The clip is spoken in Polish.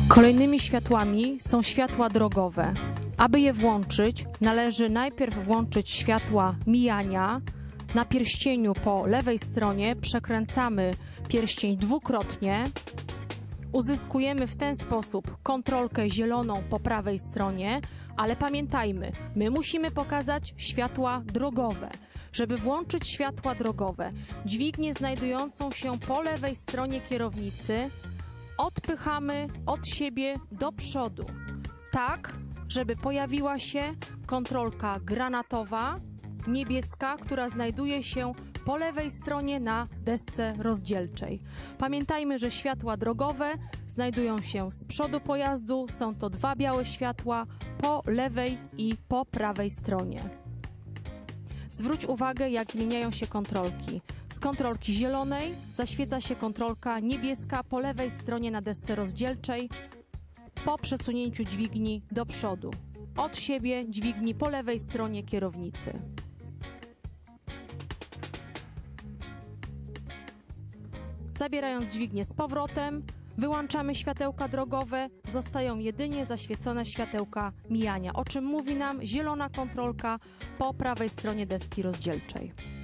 Kolejnymi światłami są światła drogowe. Aby je włączyć, należy najpierw włączyć światła mijania. Na pierścieniu po lewej stronie przekręcamy pierścień dwukrotnie. Uzyskujemy w ten sposób kontrolkę zieloną po prawej stronie, ale pamiętajmy, my musimy pokazać światła drogowe. Żeby włączyć światła drogowe, dźwignię znajdującą się po lewej stronie kierownicy odpychamy od siebie do przodu, tak, żeby pojawiła się kontrolka granatowa, niebieska, która znajduje się po lewej stronie na desce rozdzielczej. Pamiętajmy, że światła drogowe znajdują się z przodu pojazdu, są to dwa białe światła po lewej i po prawej stronie. Zwróć uwagę, jak zmieniają się kontrolki. Z kontrolki zielonej zaświeca się kontrolka niebieska po lewej stronie na desce rozdzielczej po przesunięciu dźwigni do przodu. Od siebie dźwigni po lewej stronie kierownicy. Zabierając dźwignię z powrotem, wyłączamy światełka drogowe, zostają jedynie zaświecone światełka mijania, o czym mówi nam zielona kontrolka po prawej stronie deski rozdzielczej.